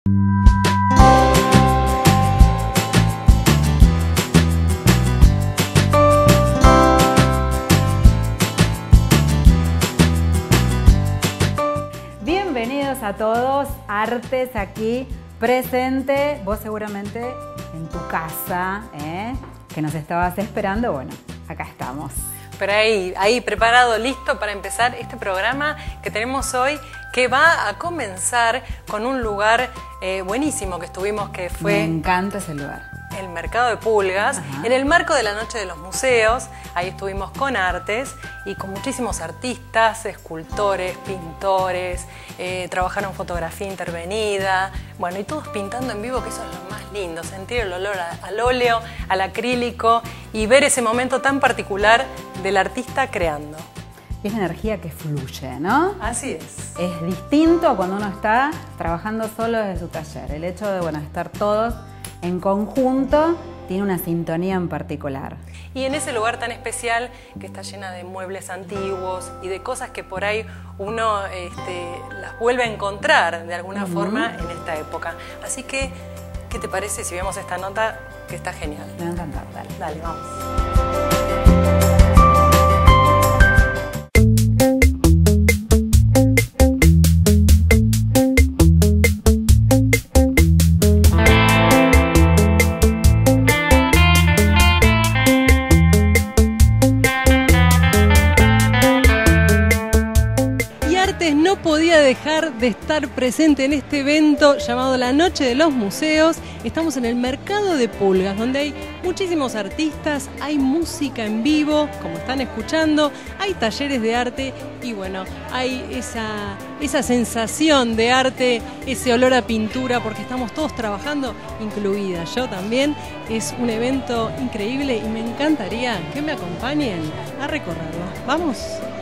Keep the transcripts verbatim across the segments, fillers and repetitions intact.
Bienvenidos a todos, Artes aquí presente, vos seguramente en tu casa, ¿eh? Que nos estabas esperando, bueno, acá estamos. Pero ahí, ahí preparado, listo para empezar este programa que tenemos hoy, que va a comenzar con un lugar eh, buenísimo que estuvimos, que fue... Me encanta ese lugar. El Mercado de Pulgas, Ajá. en el marco de la Noche de los Museos. Ahí estuvimos con Artes y con muchísimos artistas, escultores, pintores, eh, trabajaron fotografía intervenida, bueno, y todos pintando en vivo, que eso es lo más lindo, sentir el olor a, al óleo, al acrílico y ver ese momento tan particular del artista creando. Y es energía que fluye, ¿no? Así es. Es distinto a cuando uno está trabajando solo desde su taller. El hecho de, bueno, estar todos en conjunto tiene una sintonía en particular. Y en ese lugar tan especial que está llena de muebles antiguos y de cosas que por ahí uno este, las vuelve a encontrar de alguna uh-huh. forma en esta época. Así que, ¿qué te parece si vemos esta nota que está genial? Me va a encantar, dale. Dale, vamos. Dejar de estar presente en este evento llamado La Noche de los Museos. Estamos en el Mercado de Pulgas, donde hay muchísimos artistas, hay música en vivo, como están escuchando, hay talleres de arte y bueno, hay esa, esa sensación de arte, ese olor a pintura, porque estamos todos trabajando, incluida yo también. Es un evento increíble y me encantaría que me acompañen a recorrerlo. ¿Vamos?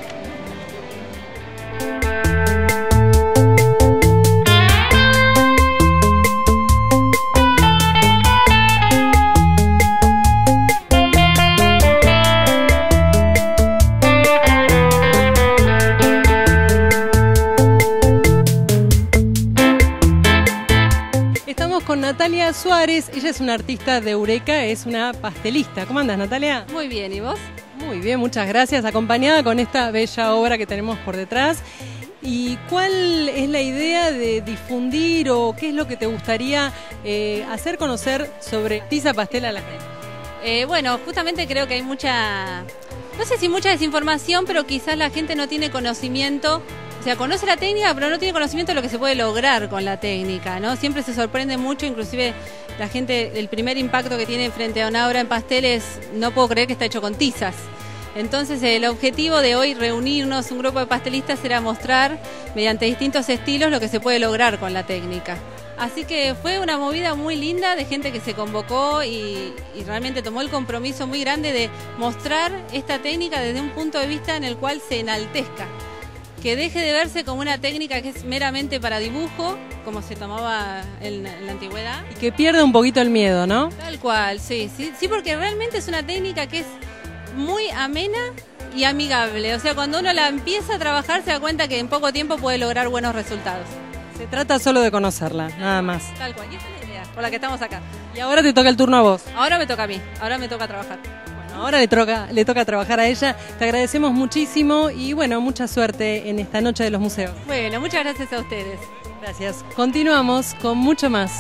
Con Natalia Suárez, ella es una artista de Eureka, es una pastelista. ¿Cómo andas, Natalia? Muy bien, ¿y vos? Muy bien, muchas gracias. Acompañada con esta bella obra que tenemos por detrás. ¿Y cuál es la idea de difundir o qué es lo que te gustaría eh, hacer conocer sobre Tiza Pastel a la gente? Eh, bueno, justamente creo que hay mucha, no sé si mucha desinformación, pero quizás la gente no tiene conocimiento. O sea, conoce la técnica, pero no tiene conocimiento de lo que se puede lograr con la técnica, ¿no? Siempre se sorprende mucho, inclusive la gente, el primer impacto que tiene frente a una obra en pastel es, no puedo creer que está hecho con tizas. Entonces, el objetivo de hoy, reunirnos un grupo de pastelistas, era mostrar, mediante distintos estilos, lo que se puede lograr con la técnica. Así que fue una movida muy linda de gente que se convocó y, y realmente tomó el compromiso muy grande de mostrar esta técnica desde un punto de vista en el cual se enaltezca. Que deje de verse como una técnica que es meramente para dibujo, como se tomaba en, en la antigüedad. Y que pierda un poquito el miedo, ¿no? Tal cual, sí, sí, sí, porque realmente es una técnica que es muy amena y amigable. O sea, cuando uno la empieza a trabajar se da cuenta que en poco tiempo puede lograr buenos resultados. Se trata solo de conocerla, nada más. Tal cual, y esa es la idea por la que estamos acá. Y ahora te toca el turno a vos. Ahora me toca a mí, ahora me toca trabajar. Ahora le toca, le toca trabajar a ella. Te agradecemos muchísimo y bueno, mucha suerte en esta Noche de los Museos. Bueno, muchas gracias a ustedes. Gracias. Continuamos con mucho más.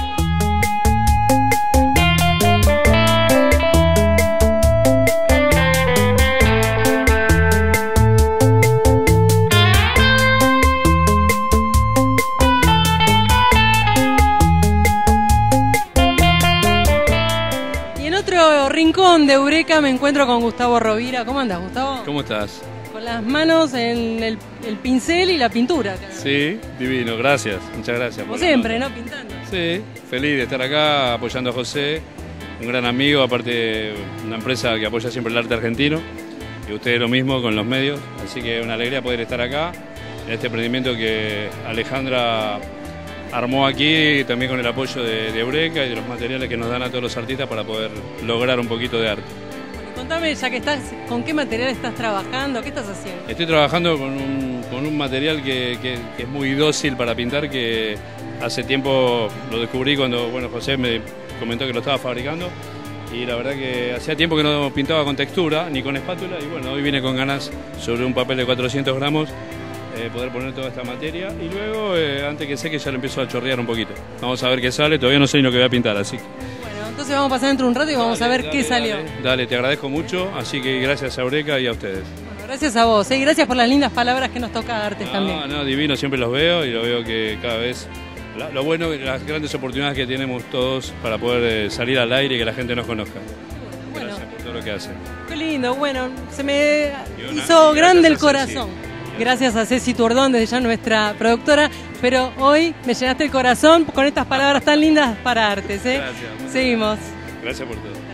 Rincón de Eureka me encuentro con Gustavo Rovira. ¿Cómo andas, Gustavo? ¿Cómo estás? Con las manos en el, el pincel y la pintura. Sí, divino, gracias, muchas gracias. Como siempre, ¿no? Pintando. Sí, feliz de estar acá apoyando a José, un gran amigo, aparte una empresa que apoya siempre el arte argentino, y ustedes lo mismo con los medios, así que una alegría poder estar acá, en este emprendimiento que Alejandra armó aquí, también con el apoyo de, de Eureka y de los materiales que nos dan a todos los artistas para poder lograr un poquito de arte. Contame, ya que estás, ¿con qué material estás trabajando? ¿Qué estás haciendo? Estoy trabajando con un, con un material que, que, que es muy dócil para pintar, que hace tiempo lo descubrí cuando bueno, José me comentó que lo estaba fabricando. Y la verdad que hacía tiempo que no pintaba con textura ni con espátula, y bueno, hoy vine con ganas sobre un papel de cuatrocientos gramos eh, poder poner toda esta materia, y luego eh, antes que seque ya lo empiezo a chorrear un poquito. Vamos a ver qué sale, todavía no sé ni lo que voy a pintar, así que... Bueno, entonces vamos a pasar dentro de un rato y vamos Dale, a ver dale, qué salió. Dale, dale, te agradezco mucho, así que gracias a Eureka y a ustedes. Bueno, gracias a vos, ¿eh? Gracias por las lindas palabras que nos toca darte No, también. no, divino, siempre los veo y lo veo que cada vez... Lo bueno, las grandes oportunidades que tenemos todos para poder salir al aire y que la gente nos conozca. Bueno. Gracias por todo lo que hacen. Qué lindo, bueno, se me una- hizo y grande el gracias a Ceci. corazón. Gracias a Ceci Turdón, desde ya nuestra productora, pero hoy me llenaste el corazón con estas palabras tan lindas para Artes, ¿eh? Gracias. Seguimos. Gracias por todo.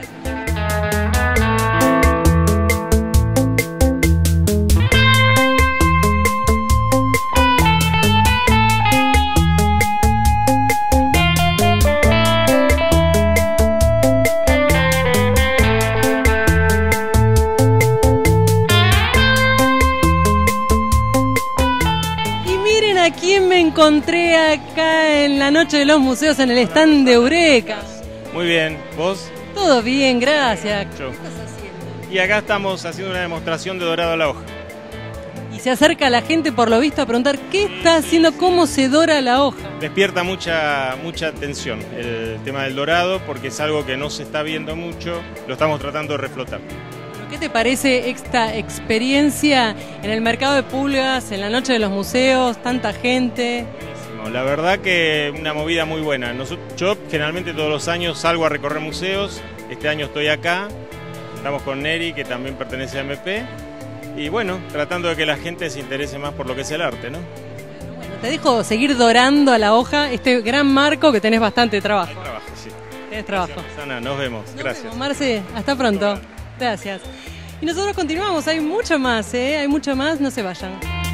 Y miren a quién me encontré acá en la Noche de los Museos en el stand de Eureka. Muy bien, ¿vos? Todo bien, gracias. Yo. Y acá estamos haciendo una demostración de dorado a la hoja. Y se acerca la gente por lo visto a preguntar qué está haciendo, cómo se dora la hoja. Despierta mucha, mucha atención el tema del dorado porque es algo que no se está viendo mucho, lo estamos tratando de reflotar. ¿Qué te parece esta experiencia en el mercado de pulgas, en la Noche de los Museos, tanta gente? Buenísimo. La verdad que una movida muy buena. Noso- Yo generalmente todos los años salgo a recorrer museos, este año estoy acá, estamos con Neri que también pertenece a M P y bueno, tratando de que la gente se interese más por lo que es el arte, ¿no? Bueno, te dejo seguir dorando a la hoja este gran marco que tenés bastante trabajo. Hay trabajo, sí. Tenés trabajo. Sana, nos vemos. Nos Gracias. vemos, Marce, hasta pronto. Gracias. Y nosotros continuamos, hay mucho más, ¿eh? Hay mucho más, no se vayan.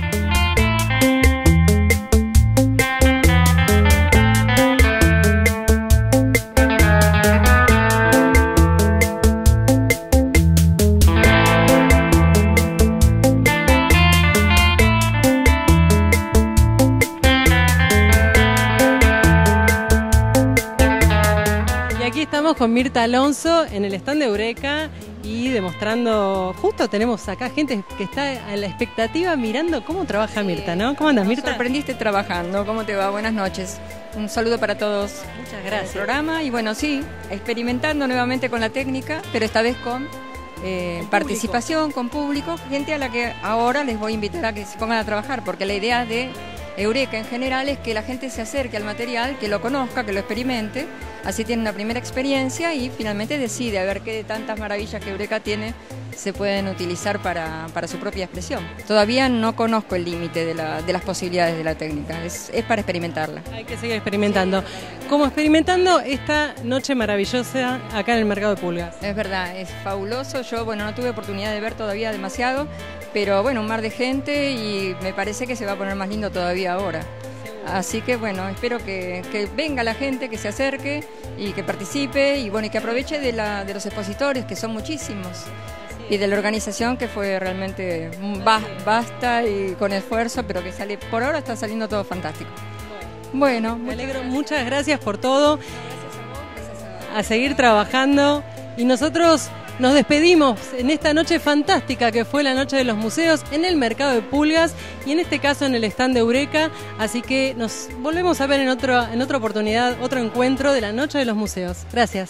Y aquí estamos con Mirta Alonso en el stand de Eureka y demostrando, justo tenemos acá gente que está a la expectativa mirando cómo trabaja Mirta, ¿no? ¿Cómo andas, Nos Mirta? sorprendiste trabajando. ¿Cómo te va? Buenas noches. Un saludo para todos. Muchas El gracias. programa y bueno, sí, experimentando nuevamente con la técnica, pero esta vez con eh, Con participación, con público, gente a la que ahora les voy a invitar a que se pongan a trabajar, porque la idea de Eureka en general es que la gente se acerque al material, que lo conozca, que lo experimente, así tiene una primera experiencia y finalmente decide a ver qué de tantas maravillas que Eureka tiene se pueden utilizar para, para su propia expresión. Todavía no conozco el límite de, la, de las posibilidades de la técnica, es, es para experimentarla. Hay que seguir experimentando. Como experimentando esta noche maravillosa acá en el mercado de pulgas. Es verdad, es fabuloso. Yo, bueno, no tuve oportunidad de ver todavía demasiado, pero bueno, un mar de gente y me parece que se va a poner más lindo todavía ahora. Así que bueno, espero que, que venga la gente, que se acerque y que participe y bueno, y que aproveche de, la, de los expositores, que son muchísimos, y de la organización que fue realmente va- basta y con esfuerzo, pero que sale, por ahora está saliendo todo fantástico. Bueno, Me alegro, muchas gracias por todo. A seguir trabajando. Y nosotros nos despedimos en esta noche fantástica que fue la Noche de los Museos en el mercado de pulgas y en este caso en el stand de Eureka. Así que nos volvemos a ver en, otro, en otra oportunidad, otro encuentro de la Noche de los Museos. Gracias.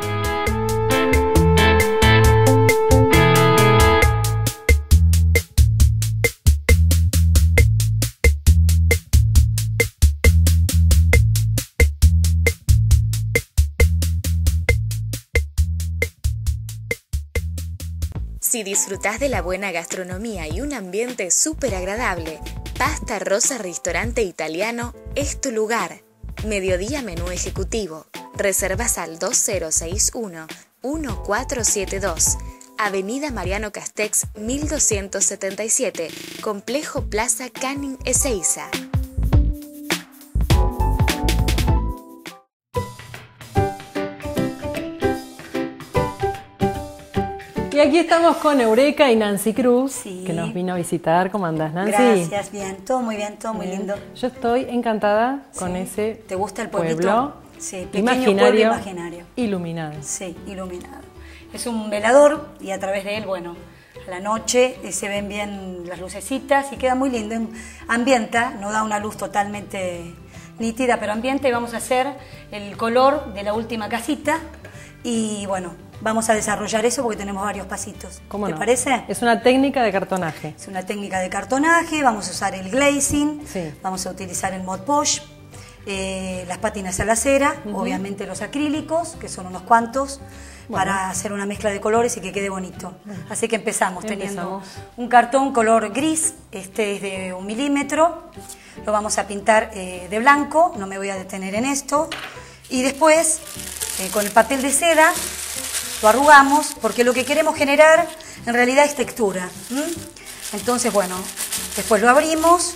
Si disfrutás de la buena gastronomía y un ambiente súper agradable, Pasta Rosa Restaurante Italiano es tu lugar. Mediodía menú ejecutivo. Reservas al dos cero seis uno, uno cuatro siete dos. Avenida Mariano Castex mil doscientos setenta y siete, Complejo Plaza Canning Ezeiza. Y Y aquí estamos con Eureka y Nancy Cruz, Sí. que nos vino a visitar. ¿Cómo andás, Nancy? Gracias, bien, todo muy bien, todo muy Bien. lindo. Yo estoy encantada con Sí. ese ¿Te gusta el pueblito? pueblo Sí, pequeño imaginario, pueblo imaginario. iluminado. Sí, iluminado. Es un velador y a través de él, bueno, a la noche eh, se ven bien las lucecitas y queda muy lindo. Ambienta, no da una luz totalmente nítida, pero ambienta, y vamos a hacer el color de la última casita y bueno, vamos a desarrollar eso porque tenemos varios pasitos. ¿Cómo ¿Te no? parece? Es una técnica de cartonaje. Es una técnica de cartonaje, vamos a usar el glazing, Sí. vamos a utilizar el Mod Podge, eh, las pátinas a la cera, Ujú. obviamente los acrílicos, que son unos cuantos, Bueno. para hacer una mezcla de colores y que quede bonito. Así que empezamos, teniendo Empezamos. un cartón color gris, este es de un milímetro, lo vamos a pintar eh, de blanco, no me voy a detener en esto, y después eh, con el papel de seda lo arrugamos, porque lo que queremos generar en realidad es textura. ¿m? Entonces, bueno, después lo abrimos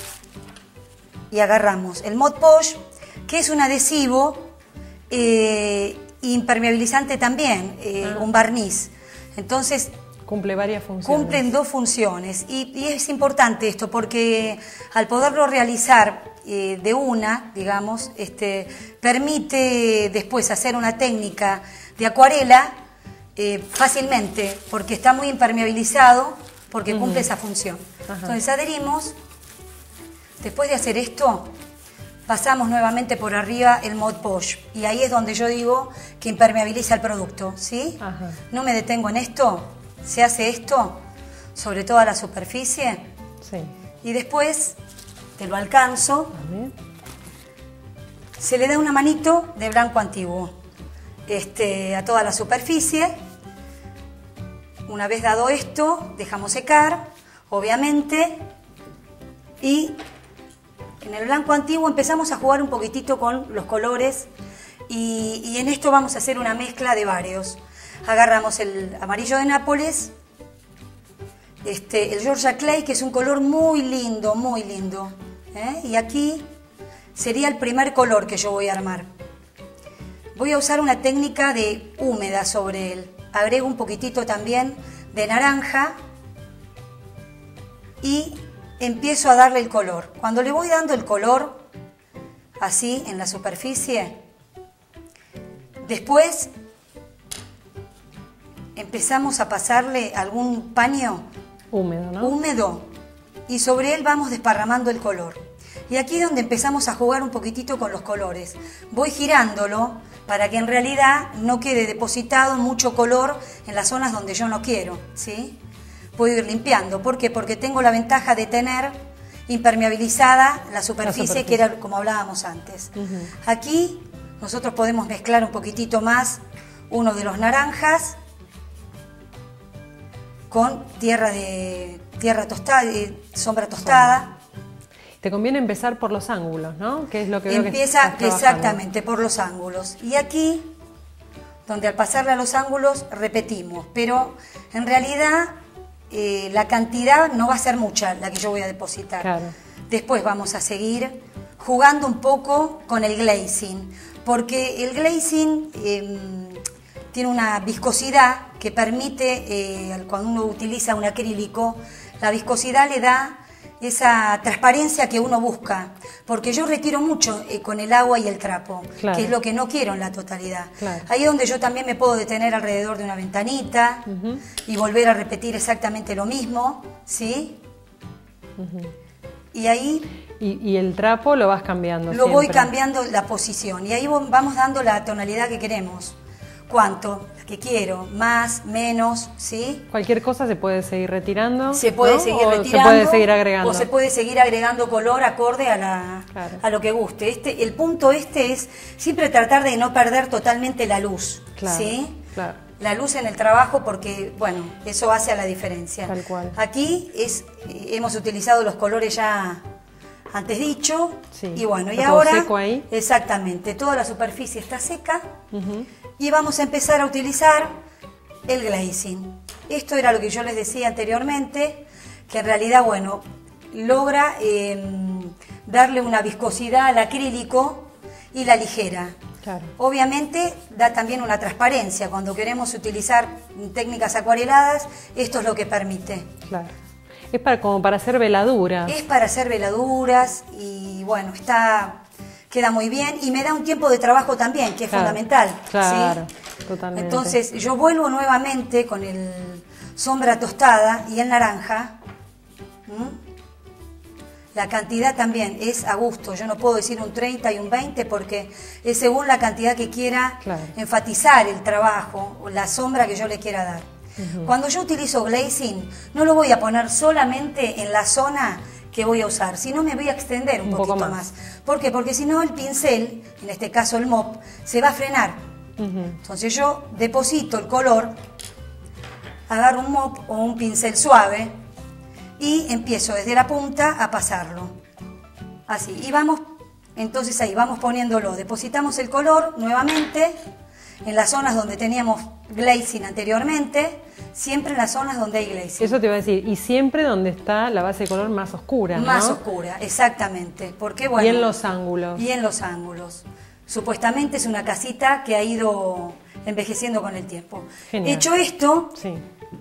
y agarramos el Mod Podge, que es un adhesivo eh, impermeabilizante también, eh, Ah. un barniz. Entonces, Cumple varias funciones. cumplen dos funciones y, y es importante esto porque al poderlo realizar eh, de una, digamos, este, permite después hacer una técnica de acuarela eh, fácilmente porque está muy impermeabilizado, porque Ujú. cumple esa función. Ajá. Entonces adherimos, después de hacer esto, pasamos nuevamente por arriba el Mod Podge y ahí es donde yo digo que impermeabiliza el producto, ¿sí? Ajá. No me detengo en esto, se hace esto sobre toda la superficie Sí. y después te lo alcanzo, A ver. se le da una manito de blanco antiguo este, a toda la superficie. Una vez dado esto, dejamos secar, obviamente, y en el blanco antiguo empezamos a jugar un poquitito con los colores y, y en esto vamos a hacer una mezcla de varios. Agarramos el amarillo de Nápoles, este, el Georgia Clay, que es un color muy lindo, muy lindo, ¿eh? Y aquí sería el primer color que yo voy a armar. Voy a usar una técnica de húmeda sobre él. Agrego un poquitito también de naranja y empiezo a darle el color. Cuando le voy dando el color, así en la superficie, después empezamos a pasarle algún paño Húmedo, ¿no? húmedo y sobre él vamos desparramando el color. Y aquí es donde empezamos a jugar un poquitito con los colores. Voy girándolo para que en realidad no quede depositado mucho color en las zonas donde yo no quiero, ¿sí? Puedo ir limpiando. ¿Por qué? Porque tengo la ventaja de tener impermeabilizada la superficie, La superficie. que era como hablábamos antes. Ujú. Aquí nosotros podemos mezclar un poquitito más uno de los naranjas con tierra de tierra tostada, eh, sombra tostada. Te conviene empezar por los ángulos, ¿no? Que es lo que veo que Empieza estás trabajando. exactamente por los ángulos. Y aquí, donde al pasarle a los ángulos repetimos, pero en realidad eh, la cantidad no va a ser mucha la que yo voy a depositar. Claro. Después vamos a seguir jugando un poco con el glazing, porque el glazing eh, tiene una viscosidad que permite, eh, cuando uno utiliza un acrílico, la viscosidad le da esa transparencia que uno busca, porque yo retiro mucho eh, con el agua y el trapo, Claro. que es lo que no quiero en la totalidad. Claro. Ahí es donde yo también me puedo detener alrededor de una ventanita Ujú. y volver a repetir exactamente lo mismo, ¿sí? Ujú. Y ahí Y, y el trapo lo vas cambiando lo voy siempre. cambiando la posición y ahí vo- vamos dando la tonalidad que queremos. ¿Cuánto? La que quiero, más, menos, ¿sí? Cualquier cosa se puede seguir retirando. Se puede ¿no? seguir O retirando se puede seguir agregando. o se puede seguir agregando color acorde a, la, Claro. a lo que guste. Este, el punto este es siempre tratar de no perder totalmente la luz, Claro, ¿sí? claro. La luz en el trabajo porque, bueno, eso hace a la diferencia. Tal cual. Aquí es, eh, hemos utilizado los colores ya antes dicho Sí, y bueno, y está todo ahora seco ahí. exactamente, toda la superficie está seca. Ujú. Y vamos a empezar a utilizar el glazing. Esto era lo que yo les decía anteriormente, que en realidad, bueno, logra eh, darle una viscosidad al acrílico y la ligera. Claro. Obviamente da también una transparencia. Cuando queremos utilizar técnicas acuareladas, esto es lo que permite. Claro. Es para, como para hacer veladuras. Es para hacer veladuras y bueno, está, queda muy bien y me da un tiempo de trabajo también, que es claro, fundamental. Claro, ¿sí? totalmente. Entonces yo vuelvo nuevamente con el sombra tostada y el naranja. ¿Mm? La cantidad también es a gusto, yo no puedo decir un treinta y un veinte porque es según la cantidad que quiera claro. enfatizar el trabajo o la sombra que yo le quiera dar. Uh-huh. Cuando yo utilizo glazing, no lo voy a poner solamente en la zona que voy a usar, sino me voy a extender un, un poquito más. más. ¿Por qué? Porque si no el pincel, en este caso el mop, se va a frenar. Uh-huh. Entonces yo deposito el color, agarro un mop o un pincel suave y empiezo desde la punta a pasarlo. Así, y vamos, entonces ahí vamos poniéndolo, depositamos el color nuevamente en las zonas donde teníamos glazing anteriormente, siempre en las zonas donde hay glazing. Eso te iba a decir, y siempre donde está la base de color más oscura, ¿no? Más oscura, exactamente. Porque, bueno, y en los ángulos. Y en los ángulos. Supuestamente es una casita que ha ido envejeciendo con el tiempo. Genial. Hecho esto, sí.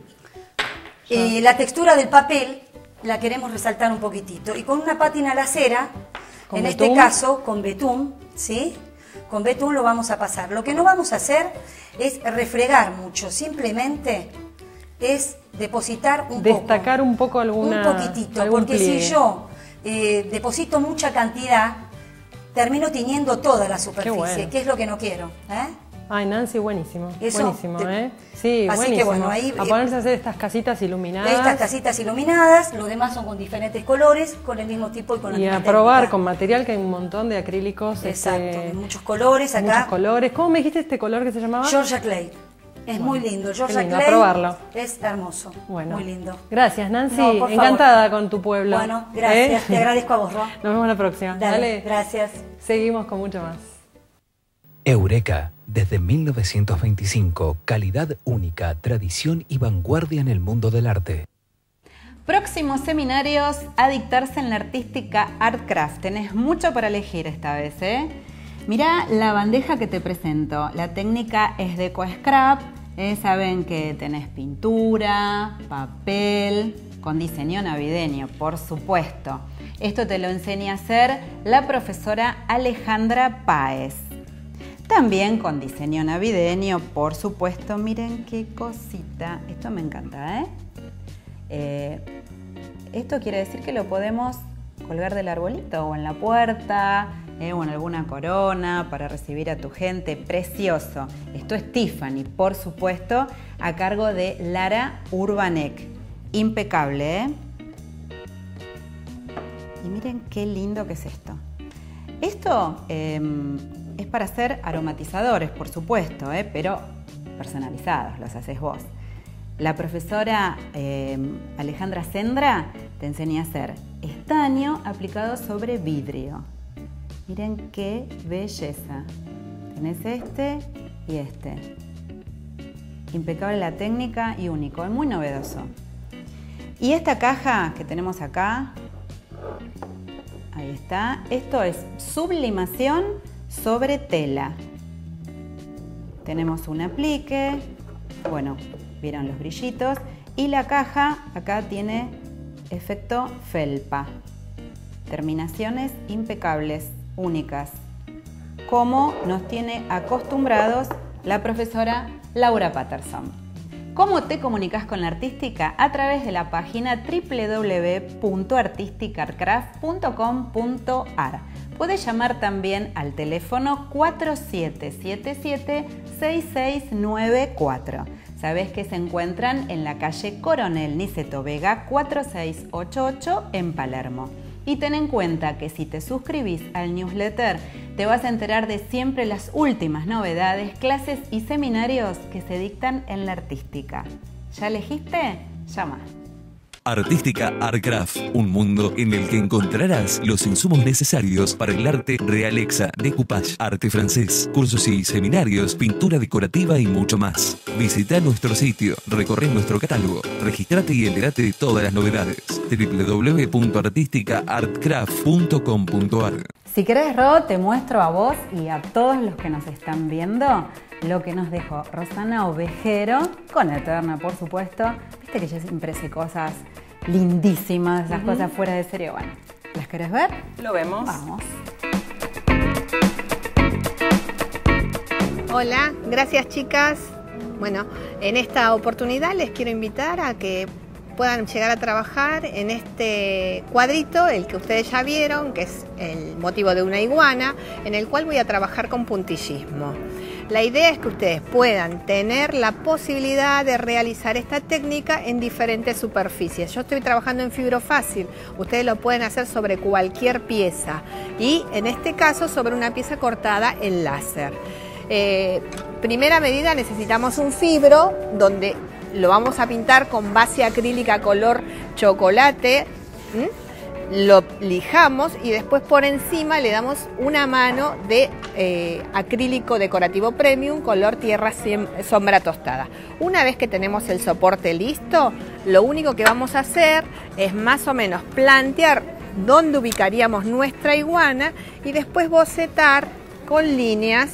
eh, la textura del papel la queremos resaltar un poquitito. Y con una pátina lacera, en betún? este caso con betún, ¿sí? Con betún lo vamos a pasar. Lo que no vamos a hacer es refregar mucho, simplemente es depositar un Destacar poco. Destacar un poco alguna... Un poquitito, porque pliegue. si yo eh, deposito mucha cantidad, termino tiñendo toda la superficie, bueno. que es lo que no quiero. ¿eh? Ay, Nancy, buenísimo. Eso, buenísimo, te... ¿eh? Sí, Así buenísimo. que bueno, ahí... A ponerse a hacer estas casitas iluminadas. Estas casitas iluminadas, los demás son con diferentes colores, con el mismo tipo y con la y misma a probar técnica. con material, que hay un montón de acrílicos. Exacto, este, de muchos colores acá. Muchos colores. ¿Cómo me dijiste este color que se llamaba? Georgia Clay. Es bueno, muy lindo. Georgia lindo, Clay a probarlo. Es hermoso. Bueno, muy lindo. Gracias, Nancy. No, encantada favor. con tu pueblo. Bueno, gracias. ¿Eh? Te agradezco a vos, Ro. Nos vemos la próxima. Dale, Dale. Gracias. Seguimos con mucho más. Eureka, desde mil novecientos veinticinco, calidad única, tradición y vanguardia en el mundo del arte. Próximos seminarios a dictarse en la artística Artcraft. Tenés mucho para elegir esta vez, ¿eh? Mirá la bandeja que te presento. La técnica es de EcoScrap. Eh, saben que tenés pintura, papel, con diseño navideño, por supuesto. Esto te lo enseña a hacer la profesora Alejandra Páez. También con diseño navideño, por supuesto. Miren qué cosita. Esto me encanta, ¿eh? eh esto quiere decir que lo podemos colgar del arbolito o en la puerta, eh, o en alguna corona para recibir a tu gente. Precioso. Esto es Tiffany, por supuesto, a cargo de Lara Urbanek. Impecable, ¿eh? Y miren qué lindo que es esto. Esto... Eh, Es para hacer aromatizadores, por supuesto, ¿eh? pero personalizados, los haces vos. La profesora eh, Alejandra Sendra te enseña a hacer estaño aplicado sobre vidrio. Miren qué belleza. Tenés este y este. Impecable la técnica y único, es muy novedoso. Y esta caja que tenemos acá, ahí está, esto es sublimación sobre tela. Tenemos un aplique, bueno, vieron los brillitos, y la caja acá tiene efecto felpa. Terminaciones impecables, únicas, como nos tiene acostumbrados la profesora Laura Patterson. ¿Cómo te comunicas con la artística? A través de la página doble u doble u doble u punto artistic art craft punto com punto a r. Puedes llamar también al teléfono cuatro siete siete siete, seis seis nueve cuatro. Sabés que se encuentran en la calle Coronel Niceto Vega cuatro seis ocho ocho en Palermo. Y ten en cuenta que si te suscribís al newsletter, te vas a enterar de siempre las últimas novedades, clases y seminarios que se dictan en la artística. ¿Ya elegiste? Llama. Artística Artcraft, un mundo en el que encontrarás los insumos necesarios para el arte realexa, decoupage, arte francés, cursos y seminarios, pintura decorativa y mucho más. Visita nuestro sitio, recorre nuestro catálogo, registrate y entérate de todas las novedades. doble u doble u doble u punto artistica art craft punto com punto a r. Si querés, Ro, te muestro a vos y a todos los que nos están viendo lo que nos dejó Rosana Ovejero, con Eterna, por supuesto. Viste que ella siempre hace cosas lindísimas, esas uh-huh. cosas fuera de serie. Bueno, ¿las querés ver? Lo vemos. Vamos. Hola, gracias chicas. Bueno, en esta oportunidad les quiero invitar a que puedan llegar a trabajar en este cuadrito, el que ustedes ya vieron, que es el motivo de una iguana, en el cual voy a trabajar con puntillismo. La idea es que ustedes puedan tener la posibilidad de realizar esta técnica en diferentes superficies. Yo estoy trabajando en fibrofácil, ustedes lo pueden hacer sobre cualquier pieza y en este caso sobre una pieza cortada en láser. Eh, primera medida, necesitamos un fibro donde lo vamos a pintar con base acrílica color chocolate, ¿Mm? lo lijamos y después por encima le damos una mano de eh, acrílico decorativo premium color tierra sombra tostada. Una vez que tenemos el soporte listo, lo único que vamos a hacer es más o menos plantear dónde ubicaríamos nuestra iguana y después bocetar con líneas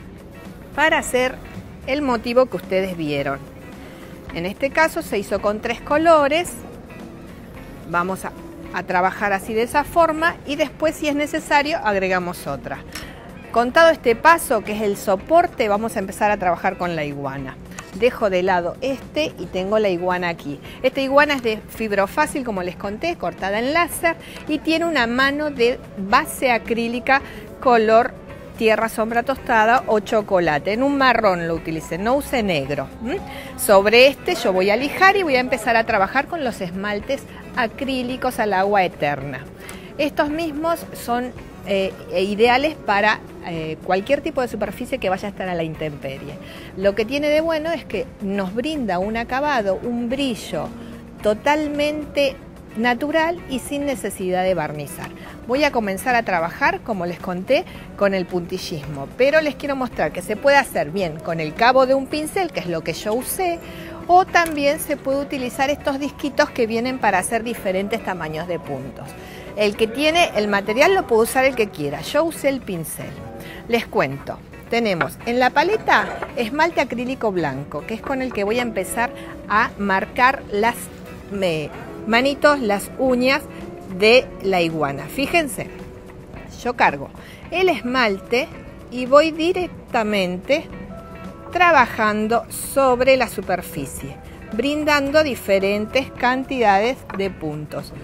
para hacer el motivo que ustedes vieron. En este caso se hizo con tres colores, vamos a, a trabajar así de esa forma y después si es necesario agregamos otra. Contado este paso que es el soporte, vamos a empezar a trabajar con la iguana. Dejo de lado este y tengo la iguana aquí. Esta iguana es de fibrofácil, como les conté, cortada en láser y tiene una mano de base acrílica color tierra sombra tostada o chocolate. En un marrón lo utilicé, no usé negro. ¿Mm? Sobre este yo voy a lijar y voy a empezar a trabajar con los esmaltes acrílicos al agua Eterna. Estos mismos son eh, ideales para eh, cualquier tipo de superficie que vaya a estar a la intemperie. Lo que tiene de bueno es que nos brinda un acabado, un brillo totalmente natural y sin necesidad de barnizar. Voy a comenzar a trabajar, como les conté, con el puntillismo, pero les quiero mostrar que se puede hacer bien con el cabo de un pincel, que es lo que yo usé, o también se puede utilizar estos disquitos que vienen para hacer diferentes tamaños de puntos. El que tiene el material lo puede usar el que quiera, yo usé el pincel. Les cuento, tenemos en la paleta esmalte acrílico blanco, que es con el que voy a empezar a marcar las me, manitos, las uñas de la iguana. Fíjense, yo cargo el esmalte y voy directamente trabajando sobre la superficie, brindando diferentes cantidades de puntos,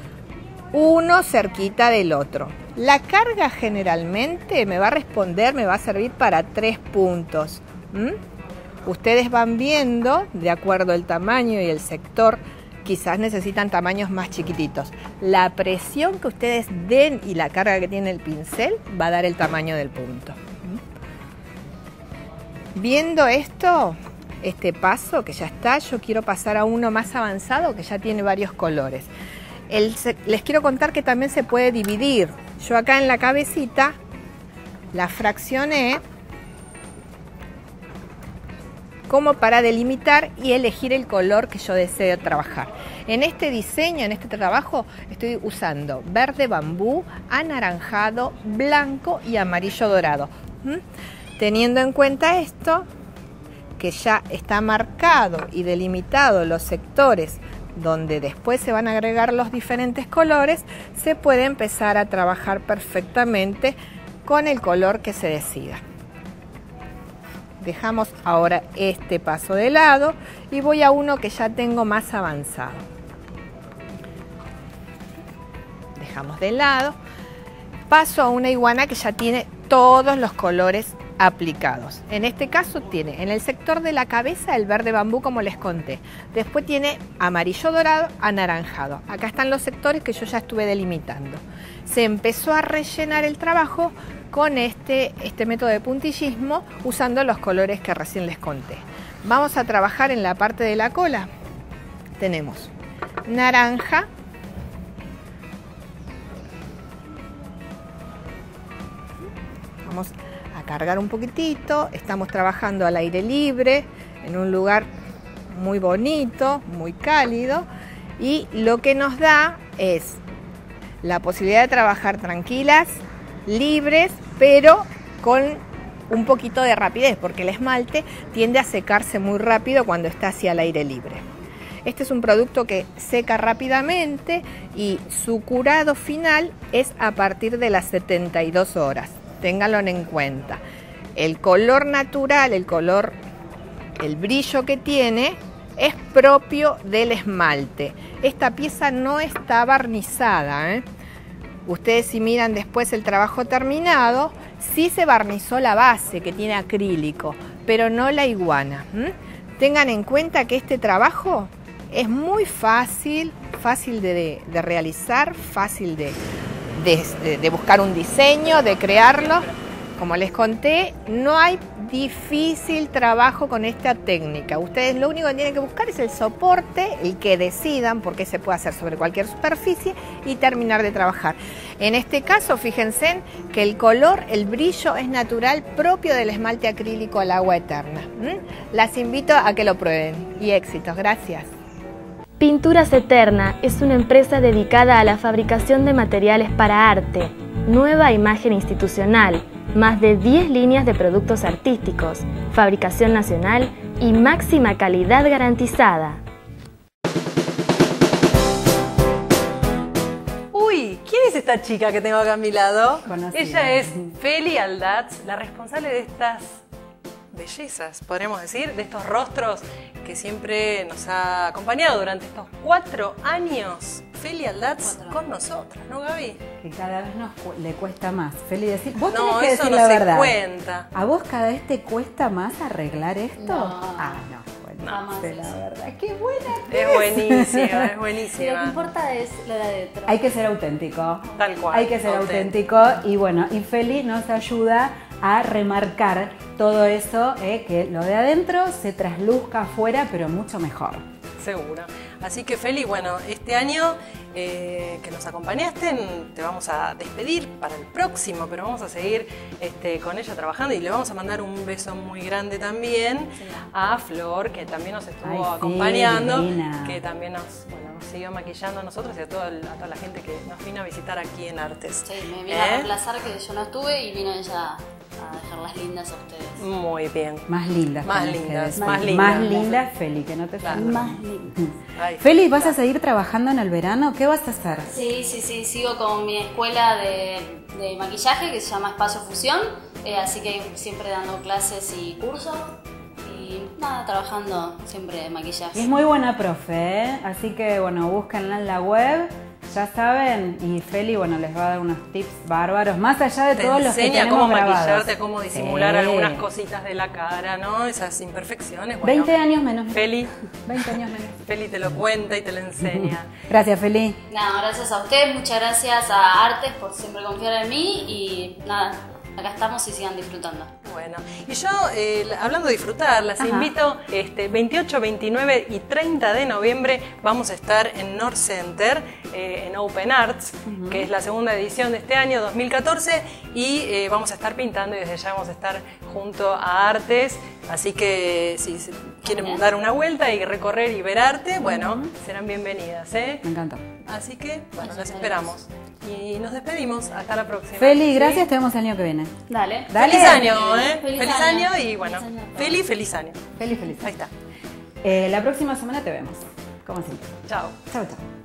uno cerquita del otro. La carga generalmente me va a responder, me va a servir para tres puntos. ¿Mm? Ustedes van viendo, de acuerdo al tamaño y el sector, quizás necesitan tamaños más chiquititos. La presión que ustedes den y la carga que tiene el pincel va a dar el tamaño del punto. Viendo esto, este paso que ya está, yo quiero pasar a uno más avanzado que ya tiene varios colores. El, les quiero contar que también se puede dividir. Yo acá en la cabecita la fraccioné como para delimitar y elegir el color que yo deseo trabajar. En este diseño, en este trabajo, estoy usando verde bambú, anaranjado, blanco y amarillo dorado. ¿Mm? Teniendo en cuenta esto, que ya está marcado y delimitado los sectores donde después se van a agregar los diferentes colores, se puede empezar a trabajar perfectamente con el color que se decida. Dejamos ahora este paso de lado y voy a uno que ya tengo más avanzado. Dejamos de lado. Paso a una iguana que ya tiene todos los colores aplicados. En este caso tiene en el sector de la cabeza el verde bambú, como les conté. Después tiene amarillo dorado, anaranjado. Acá están los sectores que yo ya estuve delimitando. Se empezó a rellenar el trabajo con este, este método de puntillismo usando los colores que recién les conté. Vamos a trabajar en la parte de la cola. Tenemos naranja, vamos a cargar un poquitito, estamos trabajando al aire libre, en un lugar muy bonito, muy cálido, y lo que nos da es la posibilidad de trabajar tranquilas, libres, pero con un poquito de rapidez, porque el esmalte tiende a secarse muy rápido cuando está hacia el aire libre. Este es un producto que seca rápidamente y su curado final es a partir de las setenta y dos horas. Ténganlo en cuenta. El color natural, el color, el brillo que tiene es propio del esmalte. Esta pieza no está barnizada, ¿eh? Ustedes si miran después el trabajo terminado, sí se barnizó la base que tiene acrílico, pero no la iguana. ¿Mm? Tengan en cuenta que este trabajo es muy fácil, fácil de, de realizar, fácil de, de, de buscar un diseño, de crearlo. Como les conté, no hay difícil trabajo con esta técnica. Ustedes lo único que tienen que buscar es el soporte, el que decidan, porque se puede hacer sobre cualquier superficie, y terminar de trabajar. En este caso, fíjense que el color, el brillo es natural, propio del esmalte acrílico al agua eterna. ¿Mm? Las invito a que lo prueben. Y éxitos. Gracias. Pinturas Eterna es una empresa dedicada a la fabricación de materiales para arte, nueva imagen institucional, más de diez líneas de productos artísticos, fabricación nacional y máxima calidad garantizada. Uy, ¿quién es esta chica que tengo acá a mi lado? Conocida. Ella es Feli Aldatz, la responsable de estas bellezas, podríamos decir, de estos rostros que siempre nos ha acompañado durante estos cuatro años. Feli Aldatz con nosotros, ¿no, Gaby? Que cada vez nos cu le cuesta más. Feli, decir, vos No, tenés que eso decir no la se verdad. cuenta. ¿A vos cada vez te cuesta más arreglar esto? No. Ah, no. Bueno, Jamás de la eso. verdad. ¡Qué buena que Es buenísima, es Sí, lo que buenísima. importa es lo de adentro. Hay que ser auténtico. Tal cual. Hay que ser auténtico. auténtico. Y bueno, y Feli nos ayuda a remarcar todo eso, eh, que lo de adentro se trasluzca afuera, pero mucho mejor. Seguro. Así que Feli, bueno, este año eh, que nos acompañaste, te vamos a despedir para el próximo, pero vamos a seguir este, con ella trabajando y le vamos a mandar un beso muy grande también sí. a Flor, que también nos estuvo Ay, sí, acompañando, divina. que también nos, bueno, nos siguió maquillando a nosotros y a toda, a toda la gente que nos vino a visitar aquí en Artes. Sí, me vino ¿Eh? a reemplazar que yo no estuve y vino ella a dejarlas lindas a ustedes. Muy bien. Más lindas. Más tenés que lindas, decir. más lindas. Más lindas, Feli, que no te Claro. falta. Más lindas. Ay, Feli, ¿vas a seguir trabajando en el verano? ¿Qué vas a hacer? Sí, sí, sí, sigo con mi escuela de, de maquillaje que se llama Espacio Fusión, eh, así que siempre dando clases y cursos y nada, trabajando siempre de maquillaje. Y es muy buena profe, ¿eh? Así que bueno, búsquenla en la web, ya saben, y Feli, bueno, les va a dar unos tips bárbaros, más allá de Te todos los que enseña tenemos cómo grabados. maquillarte, cómo disimular Sí. algunas cositas de la cara, ¿no? Esas imperfecciones. Bueno, veinte años menos. Feli, veinte años menos. Feli te lo cuenta y te lo enseña. Gracias, Feli. Nada, gracias a ustedes, muchas gracias a Artes por siempre confiar en mí y nada, acá estamos y sigan disfrutando. Bueno, y yo, eh, hablando de disfrutar, las Ajá. invito, este, veintiocho, veintinueve y treinta de noviembre vamos a estar en North Center, eh, en Open Arts, uh-huh. que es la segunda edición de este año, dos mil catorce, y eh, vamos a estar pintando y desde ya vamos a estar junto a Artes, así que si se quieren ¿Eh? dar una vuelta y recorrer y ver arte, bueno, uh-huh. serán bienvenidas, ¿eh? Me encantó. Así que, bueno, las esperamos. Y nos despedimos, hasta la próxima. Feli, gracias, ¿Sí? te vemos el año que viene. Dale. Dale. Feliz año, ¿eh? Feliz Feliz, año. año. y bueno, Feliz año. Feli, feliz año. Feliz, feliz. Ahí está. Eh, la próxima semana te vemos, como siempre. Chao. Chao, chao.